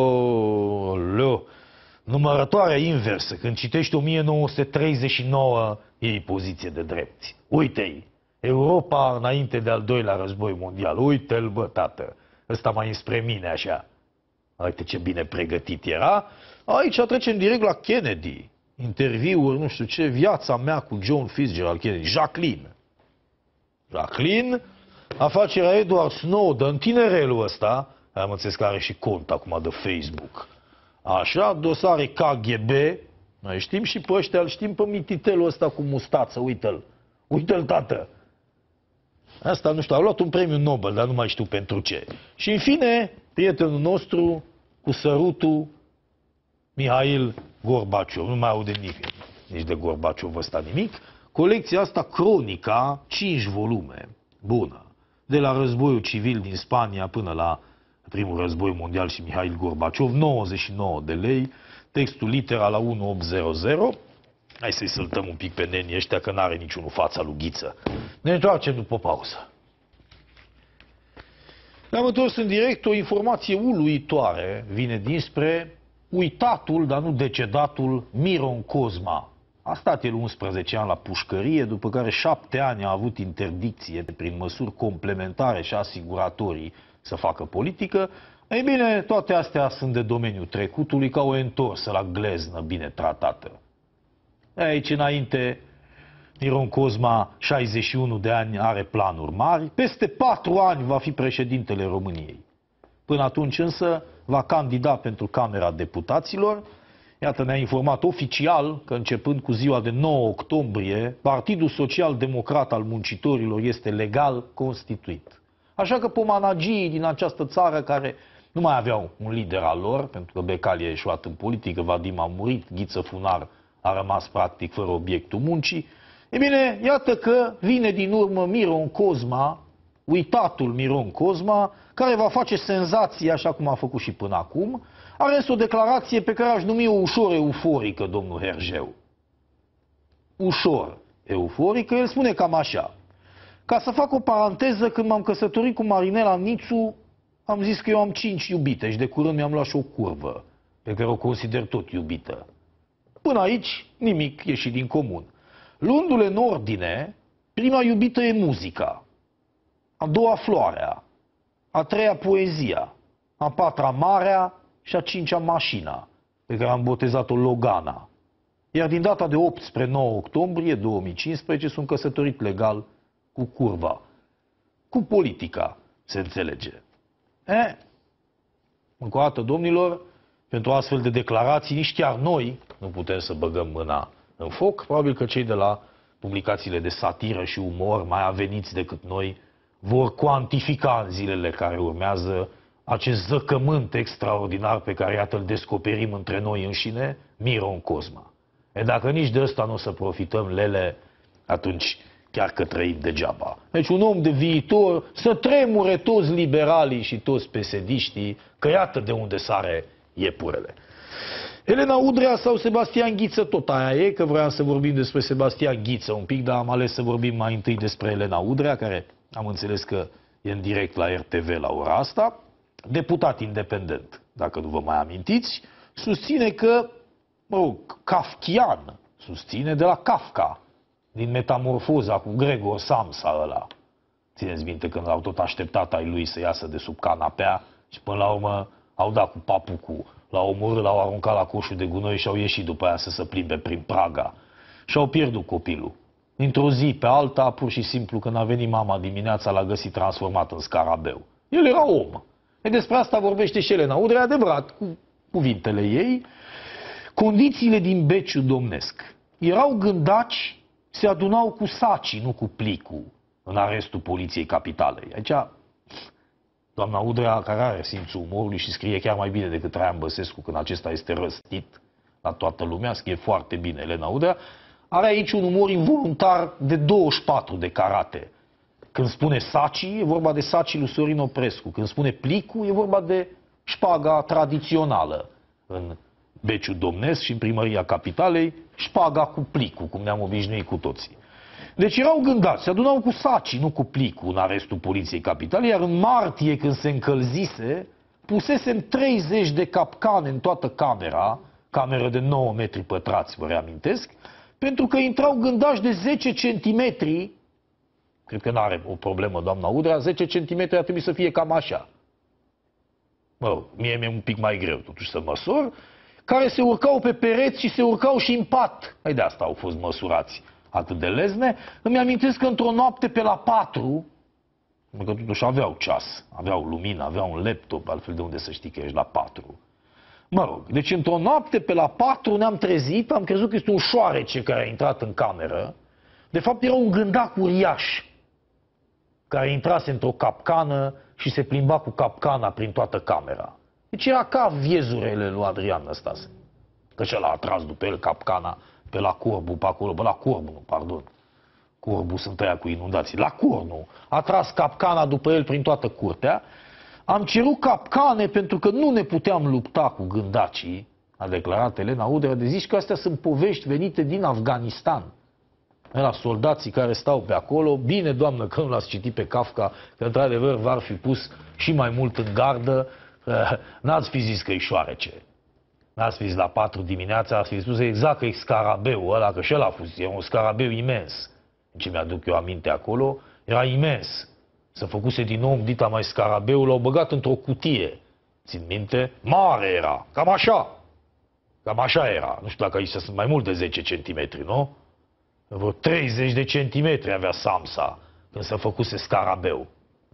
numărătoarea inversă. Când citești 1939, iei poziție de drepți. Uite-i, Europa înainte de al doilea război mondial. Uite-l, bă, tată, ăsta mai înspre mine, așa. Uite ce bine pregătit era. Aici trecem direct la Kennedy. Interviuri, nu știu ce, viața mea cu John Fitzgerald Kennedy. Jacqueline, afacerea Edward Snowden, tinerelul ăsta, am înțeles că are și cont acum de Facebook. Așa, dosare KGB, noi știm și pe ăștia, îl știm pe mititelul ăsta cu mustață, uite-l. Uite-l, tată. Asta, nu știu, a luat un premiu Nobel, dar nu mai știu pentru ce. Și în fine, prietenul nostru, cu sărutul, Mihail Gorbaciov. Nu mai aude nici de Gorbaciov ăsta nimic. Colecția asta, Cronica, 5 volume. Bună. De la războiul civil din Spania până la primul război mondial și Mihail Gorbaciov, 99 de lei. Textul litera la 1800. Hai să-i săltăm un pic pe nenii ăștia, că n-are niciunul fața lui Ghiță. Ne întoarcem după pauză. Ne-am întors în direct, o informație uluitoare vine dinspre uitatul, dar nu decedatul, Miron Cosma. A stat el 11 ani la pușcărie, după care 7 ani a avut interdicție prin măsuri complementare și asiguratorii să facă politică. Ei bine, toate astea sunt de domeniul trecutului, ca o întorsă la gleznă bine tratată. Aici înainte, Miron Cosma, 61 de ani, are planuri mari. Peste 4 ani va fi președintele României. Până atunci însă va candida pentru Camera Deputaților. Iată, ne-a informat oficial că începând cu ziua de 9 octombrie, Partidul Social-Democrat al Muncitorilor este legal constituit. Așa că pomanagii din această țară care nu mai aveau un lider al lor, pentru că Becali a ieșuat în politică, Vadim a murit, Ghiță Funar a rămas practic fără obiectul muncii. E bine, iată că vine din urmă Miron Cosma, uitatul Miron Cosma, care va face senzație așa cum a făcut și până acum. Are însă o declarație pe care aș numi-o ușor euforică, domnul Herjeu. Ușor euforică, el spune cam așa. Ca să fac o paranteză, când m-am căsătorit cu Marinela Nițu, am zis că eu am 5 iubite și de curând mi-am luat și o curvă, pe care o consider tot iubită. Până aici, nimic ieșit din comun. Luându-le în ordine, prima iubită e muzica, a doua floarea, a treia poezia, a patra marea și a cincea mașina, pe care am botezat-o Logana. Iar din data de 8 spre 9 octombrie 2015 sunt căsătorit legal cu curva. Cu politica, se înțelege. Încă o dată, domnilor, pentru astfel de declarații, nici chiar noi nu putem să băgăm mâna în foc. Probabil că cei de la publicațiile de satiră și umor, mai aveniți decât noi, vor cuantifica în zilele care urmează acest zăcământ extraordinar pe care, iată, îl descoperim între noi înșine, Miron Cosma. Dacă nici de ăsta nu o să profităm, lele, atunci chiar că trăim degeaba. Deci un om de viitor, să tremure toți liberalii și toți pesediștii, că iată de unde sare iepurele. Elena Udrea sau Sebastian Ghiță, tot aia e, că vreau să vorbim despre Sebastian Ghiță un pic, dar am ales să vorbim mai întâi despre Elena Udrea, care am înțeles că e în direct la RTV la ora asta. Deputat independent, dacă nu vă mai amintiți, susține că, kafkian, susține de la Kafka, din Metamorfoza cu Gregor Samsa ăla. Țineți minte când l-au tot așteptat ai lui să iasă de sub canapea și până la urmă au dat cu papucul, l-au omorât, l-au aruncat la coșul de gunoi și au ieșit după aia să se plimbe prin Praga. Și au pierdut copilul. Dintr-o zi pe alta, pur și simplu, când a venit mama dimineața, l-a găsit transformat în scarabeu. El era om. E despre asta vorbește și Elena Udrea, adevărat, cu cuvintele ei. Condițiile din beciul domnesc. erau gândaci, se adunau cu sacii, nu cu plicul, în arestul Poliției Capitalei. Aici, doamna Udrea, care are simțul umorului și scrie chiar mai bine decât Traian Băsescu când acesta este răstit la toată lumea, scrie foarte bine Elena Udrea, are aici un umor involuntar de 24 de carate. Când spune sacii, e vorba de sacii lui Sorin Oprescu. Când spune plicul, e vorba de șpaga tradițională în Beciul Domnesc și în Primăria Capitalei, șpaga cu plicul, cum ne-am obișnuit cu toții. Deci erau gândați, se adunau cu sacii, nu cu plicul, în arestul Poliției Capitalei, iar în martie, când se încălzise, pusesem 30 de capcane în toată camera, cameră de 9 metri pătrați, vă reamintesc, pentru că intrau gândași de 10 centimetri, cred că n-are o problemă doamna Udrea, 10 centimetri ar trebui să fie cam așa. Mă, mie mi-e un pic mai greu totuși să măsor, care se urcau pe pereți și se urcau și în pat. Hai, de asta au fost măsurați atât de lezne. Îmi amintesc că într-o noapte pe la 4, pentru că totuși aveau ceas, aveau lumină, aveau un laptop, altfel de unde să știi că ești la 4. Mă rog, deci într-o noapte pe la 4 ne-am trezit, am crezut că este un șoarece care a intrat în cameră. De fapt era un gândac uriaș care intrase într-o capcană și se plimba cu capcana prin toată camera. Deci era ca viezurele lui Adrian Năstase. Că și-l a tras după el capcana pe la Corbu, pe acolo, pe la Corbu, nu, pardon. Corbu sunt ăia cu inundații. La Cornu. A tras capcana după el prin toată curtea. Am cerut capcane pentru că nu ne puteam lupta cu gândacii, a declarat Elena Udrea, de zici că astea sunt povești venite din Afganistan. La soldații care stau pe acolo, bine, doamnă, că nu l-ați citit pe Kafka, că într-adevăr v-ar fi pus și mai mult în gardă, n-ați fi zis că-i șoarece. N-ați fi zis la 4 dimineața, ați fi spus exact că e scarabeul ăla, că și ăla a fost, e un scarabeu imens. Ce mi-aduc eu aminte acolo, era imens. S-a făcuse din nou dita mai scarabeul, l-au băgat într-o cutie. Țin minte? Mare era, cam așa. Cam așa era. Nu știu dacă aici sunt mai mult de 10 centimetri, nu? Vreo 30 de centimetri avea Samsa când s-a făcuse scarabeu.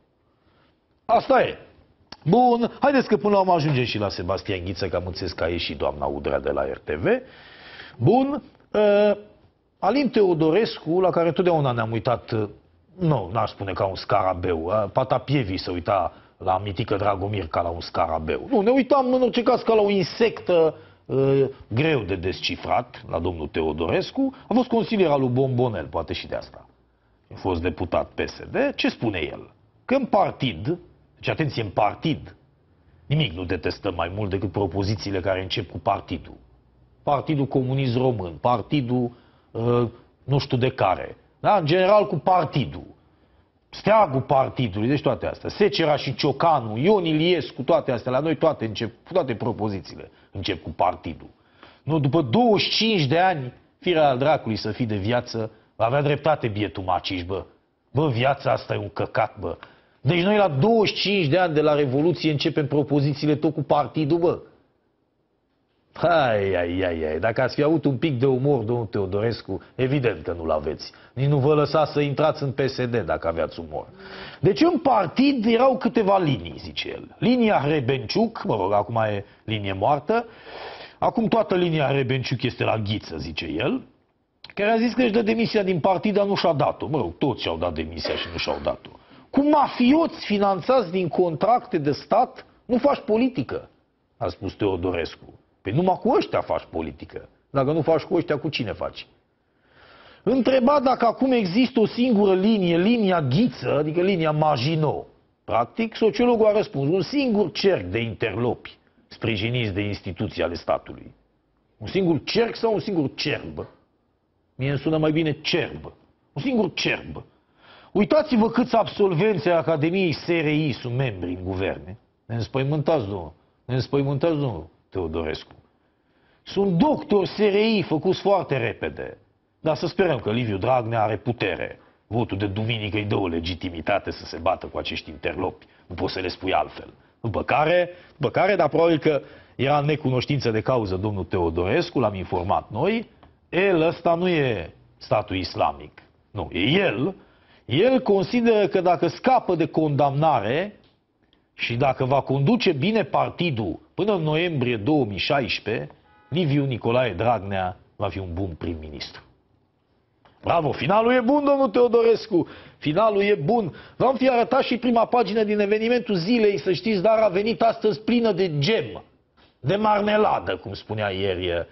Asta e. Bun, haideți că până la urmă ajungem și la Sebastian Ghiță, că am înțeles că a ieșit doamna Udrea de la RTV. Bun, Alin Teodorescu, la care totdeauna ne-am uitat, nu, n-aș spune ca un scarabeu, Patapievii se uita la Mitică Dragomir ca la un scarabeu. Nu, ne uitam în orice caz ca la o insectă greu de descifrat, la domnul Teodorescu. A fost consilier al lui Bombonel, poate și de asta. A fost deputat PSD. Ce spune el? Că în partid, deci atenție, în partid, nimic nu detestăm mai mult decât propozițiile care încep cu partidul. Partidul Comunist Român, partidul nu știu de care. Da? În general cu partidul. Steagul partidului, deci toate astea. Secera și Ciocanu, Ion Iliescu, toate astea, la noi toate propozițiile încep cu partidul. Nu, după 25 de ani, firea al dracului să fii de viață, va avea dreptate bietul Maciș, bă. Bă, viața asta e un căcat, bă. Deci noi la 25 de ani de la Revoluție începem propozițiile tot cu partidul, bă. Hai, dacă ați fi avut un pic de umor, domnul Teodorescu, evident că nu-l aveți. Nici nu vă lăsa să intrați în PSD dacă aveați umor. Deci în partid erau câteva linii, zice el. Linia Hrebenciuc, mă rog, acum e linie moartă. Acum toată linia Hrebenciuc este la Ghiță, zice el, care a zis că își dă demisia din partid, dar nu și-a dat-o. Mă rog, toți și-au dat demisia și nu și-au dat-o. Cu mafioți finanțați din contracte de stat, nu faci politică, a spus Teodorescu. Păi numai cu ăștia faci politică. Dacă nu faci cu ăștia, cu cine faci? Întrebat dacă acum există o singură linie, linia Ghiță, adică linia Maginot. Practic, sociologul a răspuns, un singur cerc de interlopi sprijiniți de instituții ale statului. Un singur cerc sau un singur cerb? Mie îmi sună mai bine cerb. Un singur cerb. Uitați-vă câți absolvenți ai Academiei SRI sunt membri în guverne. Ne înspăimântați, domnul. Ne înspăimântați, domnul Teodorescu. Sunt doctori SRI făcuți foarte repede. Dar să sperăm că Liviu Dragnea are putere. Votul de duminică îi dă o legitimitate să se bată cu acești interlopi. Nu poți să le spui altfel. După care, dar probabil că era în necunoștință de cauză domnul Teodorescu, l-am informat noi, ăsta nu e statul islamic. Nu, e el. El consideră că dacă scapă de condamnare și dacă va conduce bine partidul până în noiembrie 2016, Liviu Nicolae Dragnea va fi un bun prim-ministru. Bravo, finalul e bun, domnul Teodorescu, finalul e bun. V-am fi arătat și prima pagină din evenimentul zilei, să știți, dar a venit astăzi plină de gem, de marmeladă, cum spunea ieri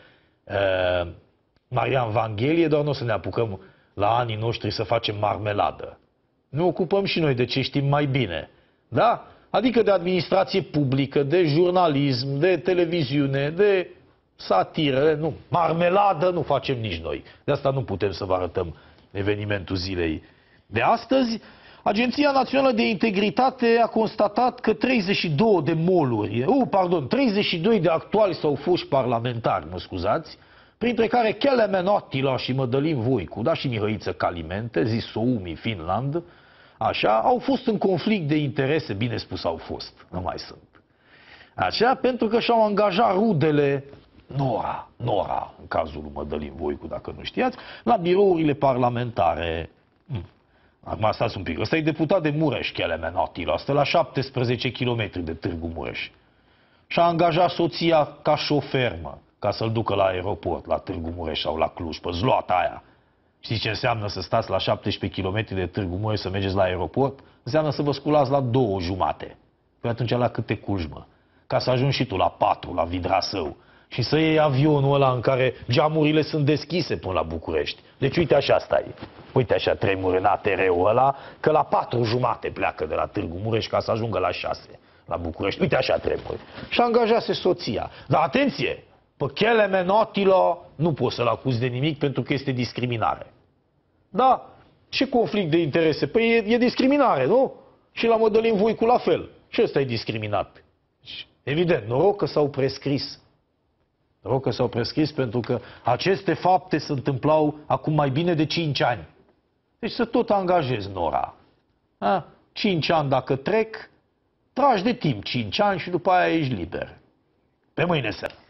Marian Vanghelie, doar nu o să ne apucăm la anii noștri să facem marmeladă. Ne ocupăm și noi de ce știm mai bine, da? Adică de administrație publică, de jurnalism, de televiziune, de satiră, nu, marmeladă nu facem nici noi. De asta nu putem să vă arătăm evenimentul zilei de astăzi. Agenția Națională de Integritate a constatat că 32 de moluri, 32 de actuali sau foști parlamentari, mă scuzați, printre care Kelemen Attila și Mădălin Voicu, da, și Mihăiță Calimente, zis Soumi Finland, așa, au fost în conflict de interese, bine spus au fost, nu mai sunt. Așa, pentru că și-au angajat rudele Nora, în cazul lui Mădălin Voicu, dacă nu știați, la birourile parlamentare. Acum stați un pic, ăsta e deputat de Mureș, Kelemen Attila, ăsta la 17 km de Târgu Mureș. Și-a angajat soția ca șofer, mă, ca să-l ducă la aeroport, la Târgu Mureș sau la Cluj, pe zloata aia. Știți ce înseamnă să stați la 17 km de Târgu Mureș să mergeți la aeroport? Înseamnă să vă sculați la 2:30. Păi atunci la câte culci, mă? Ca să ajungi și tu la 4, la Vidrasău. Și să iei avionul ăla în care geamurile sunt deschise până la București. Deci uite așa stai. Uite așa tremur în ATR-ul ăla, că la 4:30 pleacă de la Târgu Mureș ca să ajungă la 6 la București. Uite așa tremur. Și angajase soția. Dar atenție! Pe Kelemen Attila nu poți să-l acuzi de nimic pentru că este discriminare. Da? Ce conflict de interese? Păi e discriminare, nu? Și la Mădălin Voicu la fel. Și ăsta e discriminat. Evident, noroc că s-au prescris. Noroc că s-au prescris pentru că aceste fapte se întâmplau acum mai bine de 5 ani. Deci să tot angajezi Nora. 5 ani dacă trec, tragi de timp 5 ani și după aia ești liber. Pe mâine seară.